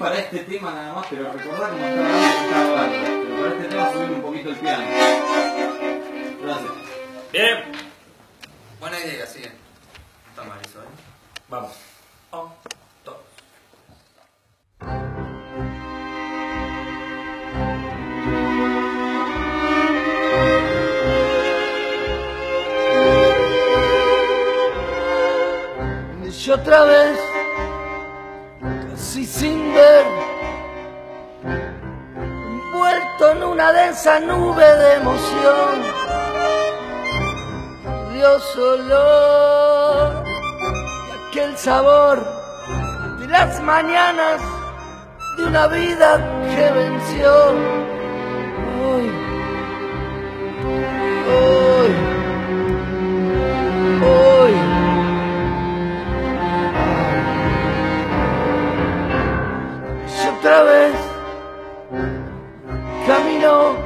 para este tema nada más, pero recordá cómo estaba antes, estaba bárbaro. Pero para este tema subir un poquito el piano. Gracias. Bien. Buena idea, sigue. No está mal eso, Vamos. 1, 2. Y otra vez, casi sin ver, envuelto en una densa nube de emoción, Dios olor, y aquel sabor de las mañanas de una vida que venció. Hoy, hoy, hoy. Y otra vez caminó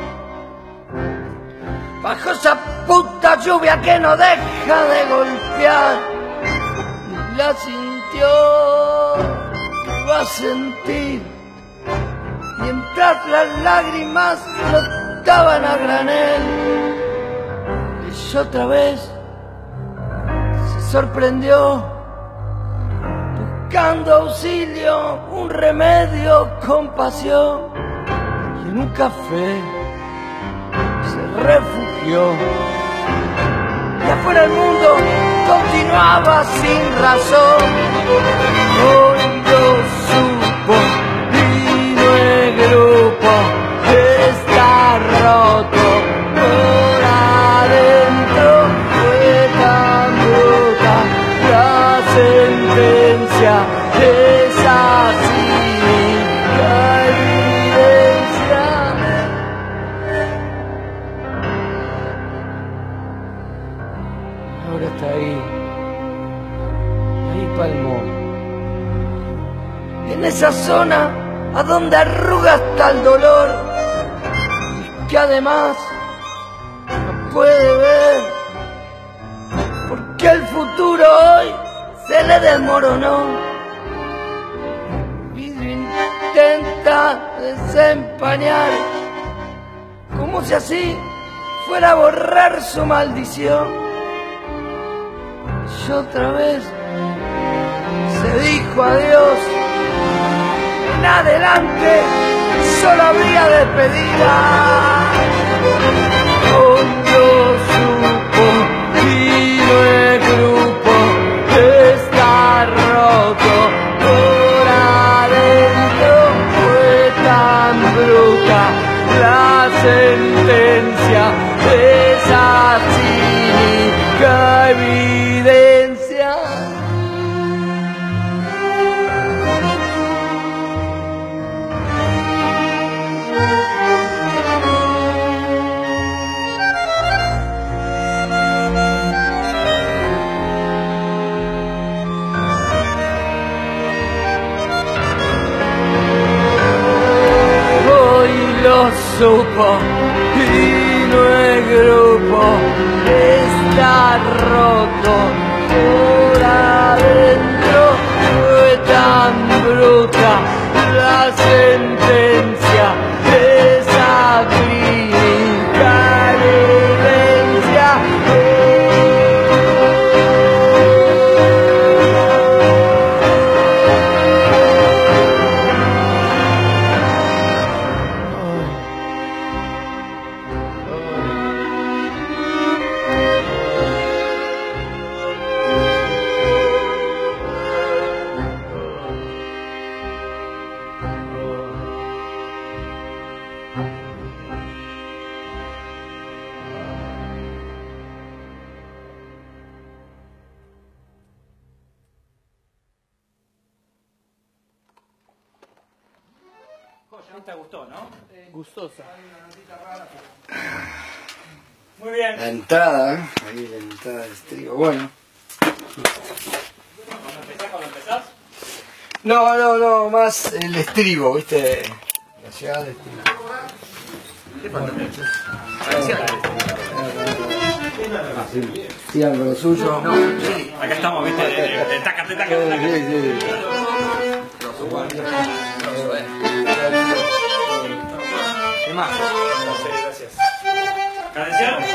bajo esa puta lluvia que no deja de golpear, y la sintió, que va a sentir, mientras las lágrimas flotaban a granel. Y otra vez se sorprendió, buscando auxilio, un remedio, compasión, y en un café se refugió. Y afuera el mundo continuaba sin razón. Hoy lo supo y no el grupo está roto por adentro. Fue tan bruta la sentencia, es así, la evidencia. Ahora está ahí palmó, en esa zona a donde arruga hasta el dolor, y que además no puede ver, porque el futuro hoy se le desmoronó. Vidrio intenta desempañar, como si así fuera a borrar su maldición. Y otra vez se dijo adiós, en adelante solo habría despedida. Hondo supo y no el grupo está roto por adentro. Fue tan bruta la sentencia, esa cínica evidencia. Lo supo y no el grupo está roto por adentro. Fue tan bruta la sentencia, esa clínica evidencia. Esta gustó, ¿no? Gustosa. Muy bien. La entrada, ahí la entrada del estribo, bueno. ¿Cuándo empezás? No, más el estribo, ¿viste? La llegada del estribo. ¿Qué falta? Sigan con lo suyo. Acá estamos, ¿viste? De taca, de taca. Sí. Eso más. Gracias. Cadenciar.